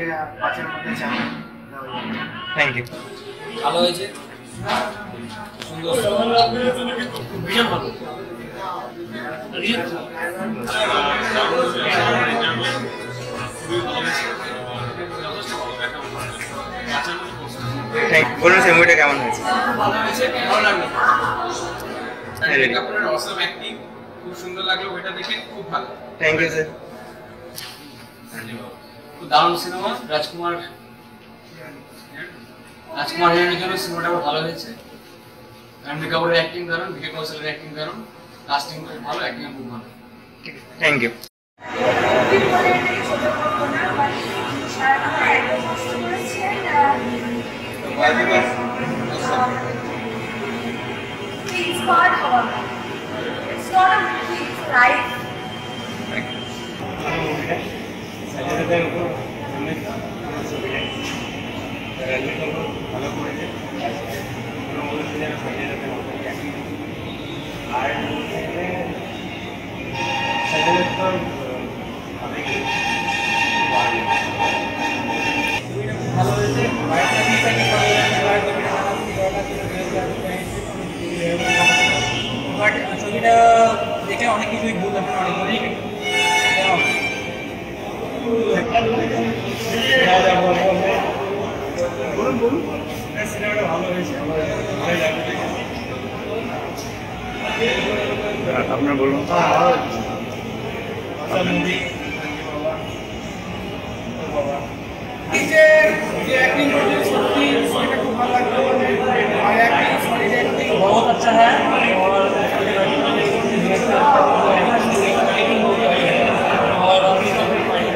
5 এর মধ্যে চাই। Thank you. ভালো হয়েছে, সুন্দর, ভীষণ ভালো। বলুন সেই মুভিটা কেমন হয়েছে? ভালো হয়েছে, ভালো লাগলো। কাপুরের অসম অ্যাক্টিং খুব সুন্দর লাগলো, ওইটা দেখে খুব ভালো। Thank you sir. খুব দারুণ সিনেমা। রাজকুমার হিরোইনের জন্য সিনেমাটা ভালো হয়েছে। রণবীর কাপুরের অ্যাক্টিং দারুণ, ভিকি কৌশলের অ্যাক্টিং দারুণ, কাস্টিং খুব ভালো, অ্যাক্টিং খুব ভালো। Thank you. It's hard, however. It's not a movie, it's life. But ছবিটা দেখে অনেক কিছুই বললাম, সিনেমাটা ভালো হয়েছে, আপনার বলুন। बहुत अच्छा है और अभी तो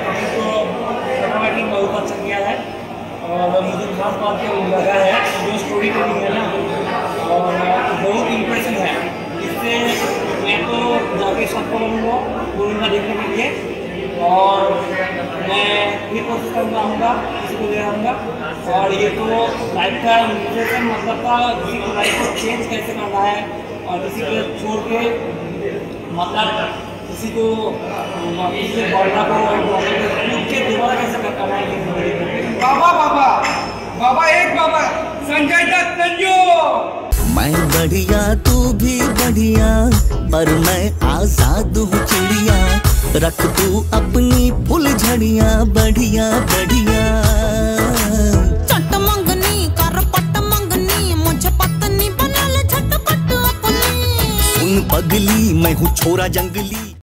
बहुत अच्छा किया है और मुझे खास बात ये लगा है जो स्टोरी टेलिंग है ना, और बहुत इम्प्रेशन है। इससे मैं तो जाके सबको बोलूँगा देखने के लिए, और मैं ये कोशिश करूँगा, आऊँगा, किसी को ले आऊँगा। और ये तो लाइफ का इम्प्रेशन मतलब का, किसी को लाइफ को चेंज कैसे करना है और किसी को छोड़ के मतलब किसी को किसी बढ़ना को के दोबारा कैसे करना है। बाबा बाबा बाबा एक बाबा संजय दत्त संजू। मैं बढ़िया तू भी बढ़िया, पर मैं आजाद हूँ चिड़िया, रख तू अपनी फुल झड़िया बढ़िया बढ़िया। चट मंगनी कर पट मंगनी, मुझे पत्नी बना ले झटपट अपनी। सुन पगली मैं हूँ छोरा जंगली।